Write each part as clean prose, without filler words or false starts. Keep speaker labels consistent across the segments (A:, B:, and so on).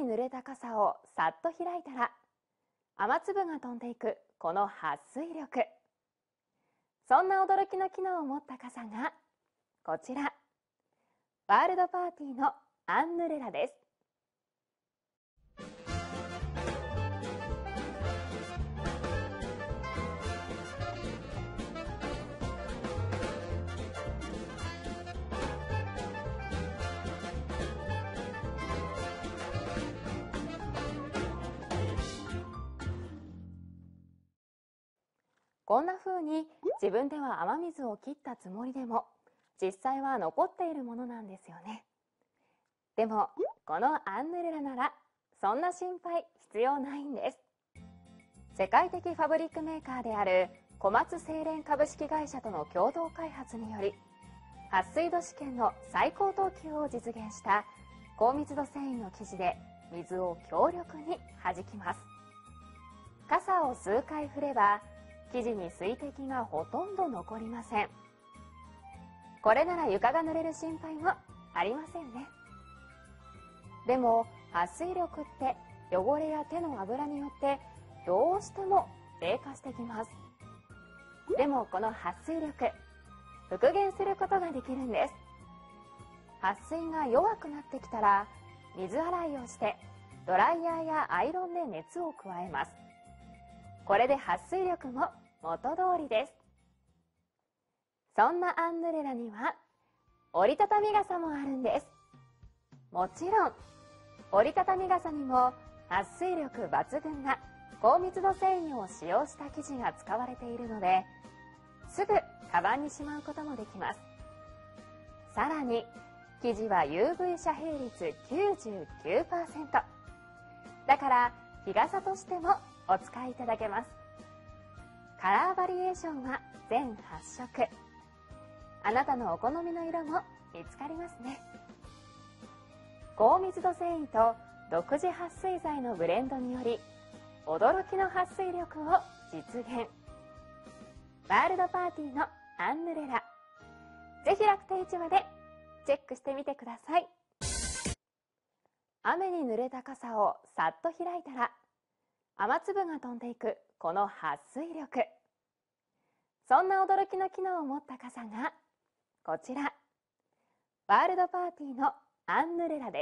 A: 濡れた傘をさっと開いたら雨粒が飛んでいくこの撥水力。そんな驚きの機能を持った傘がこちら、ワールドパーティーのアンヌレラです。こんな風に自分では雨水を切ったつもりでも実際は残っているものなんですよね。でもこのアンヌレラならそんな心配必要ないんです。世界的ファブリックメーカーである小松製錬株式会社との共同開発により撥水度試験の最高等級を実現した高密度繊維の生地で水を強力に弾きます。傘を数回振れば生地に水滴がほとんど残りません。これなら床が濡れる心配もありませんね。でも撥水力って汚れや手の油によってどうしても低下してきます。でもこの撥水力復元することができるんです。撥水が弱くなってきたら水洗いをしてドライヤーやアイロンで熱を加えます。これで撥水力も元通りです。そんなアンヌレラには折りたたみ傘もあるんです。もちろん折りたたみ傘にも撥水力抜群な高密度繊維を使用した生地が使われているのですぐカバンにしまうこともできます。さらに生地は UV 遮蔽率 99%。 だから日傘としてもお使いいただけます。カラーバリエーションは全8色。あなたのお好みの色も見つかりますね。高密度繊維と独自撥水剤のブレンドにより驚きの撥水力を実現。ワールドパーティーのアンヌレラ、ぜひ楽天市場でチェックしてみてください。雨に濡れた傘をさっと開いたら雨粒が飛んでいくこの撥水力。そんな驚きの機能を持った傘がこちら、ワールドパーティーのアンヌレラです。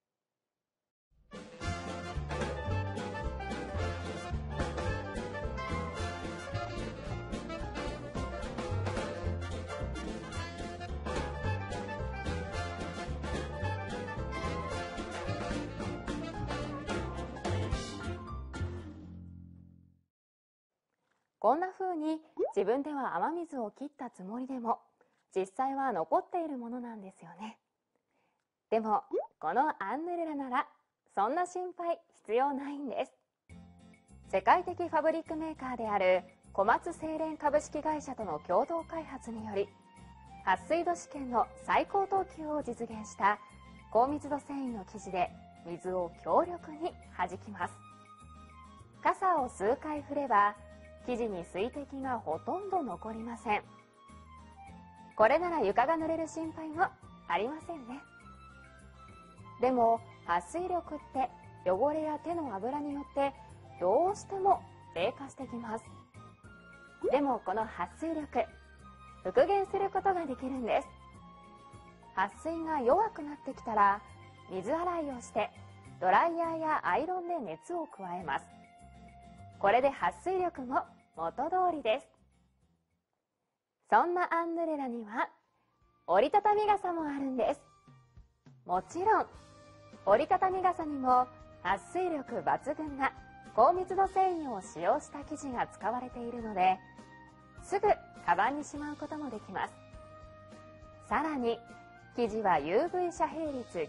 A: こんな風に自分では雨水を切ったつもりでも実際は残っているものなんですよね。でもこのアンヌレラならそんな心配必要ないんです。世界的ファブリックメーカーである小松製錬株式会社との共同開発により撥水度試験の最高等級を実現した高密度繊維の生地で水を強力に弾きます。傘を数回振れば生地に水滴がほとんど残りません。これなら床が濡れる心配もありませんね。でも撥水力って汚れや手の油によってどうしても低下してきます。でもこの撥水力復元することができるんです。撥水が弱くなってきたら水洗いをしてドライヤーやアイロンで熱を加えます。これで撥水力も元通りです。そんなアンヌレラには折りたたみ傘もあるんです。もちろん折りたたみ傘にも撥水力抜群な高密度繊維を使用した生地が使われているのですぐカバンにしまうこともできます。さらに生地は UV 遮蔽率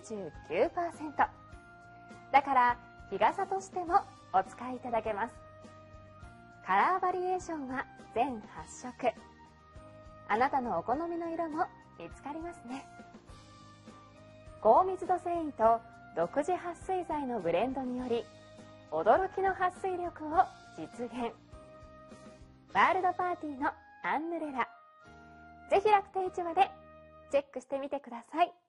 A: 99%。 だから日傘としてもお使いいただけます。カラーバリエーションは全8色。あなたのお好みの色も見つかりますね。高密度繊維と独自撥水剤のブレンドにより驚きの撥水力を実現。ワールドパーティーのアンヌレラ、ぜひ楽天市場でチェックしてみてください。